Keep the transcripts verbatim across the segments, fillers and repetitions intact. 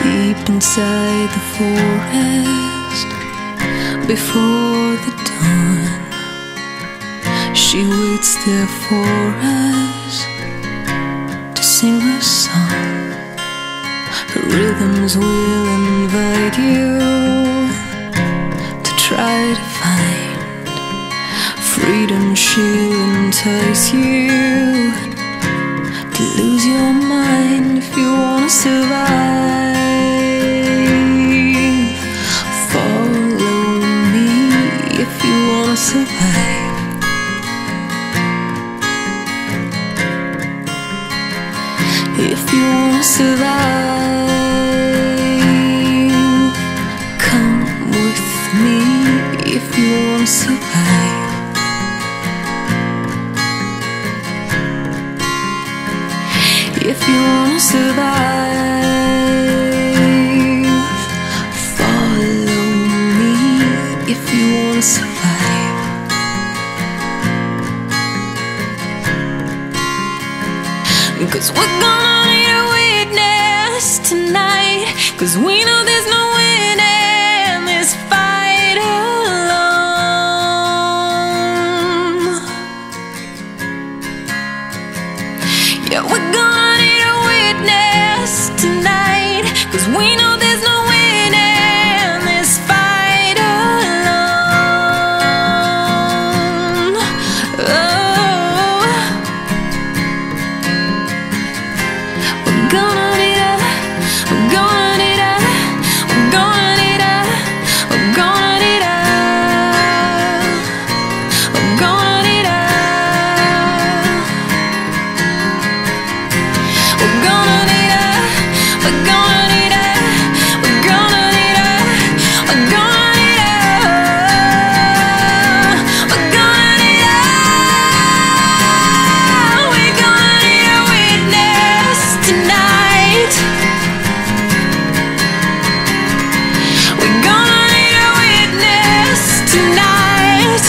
deep inside the forest before the dawn. She waits there for us to sing her song. Her rhythms will invite you to try to find freedom. She'll entice you to lose your mind if you want to survive. Follow me if you want to survive. If you want to survive, come with me if you want to survive. If you want to survive, follow me if you want to survive. Cause we're gonna need a witness tonight, cause we know there's no winning this fight alone. Yeah, we're gonna need a witness tonight, cause we know there's no winning this fight alone. Oh. We're gonna need a, we're gonna need a, we're gonna need a, we're gonna need a, we're gonna need a, we're gonna need a, we're gonna need a, we're gonna need a, we're gonna need a, we're gonna need a, we're gonna need a witness tonight. We're gonna need a witness tonight.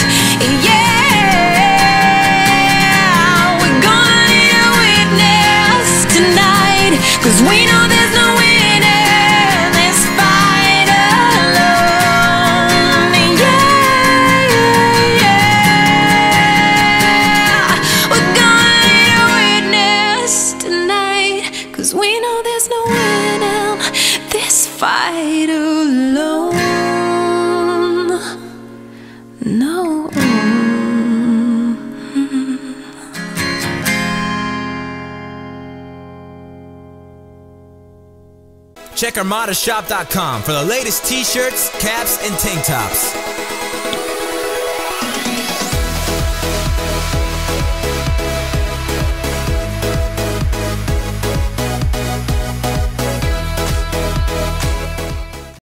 Yeah, we're gonna need a witness tonight, cause we know there's no winning this fight alone. Yeah, yeah. We're gonna need a witness tonight, cause we know there's no winning this fight alone. No. Check armada shop dot com for the latest t-shirts, caps, and tank tops.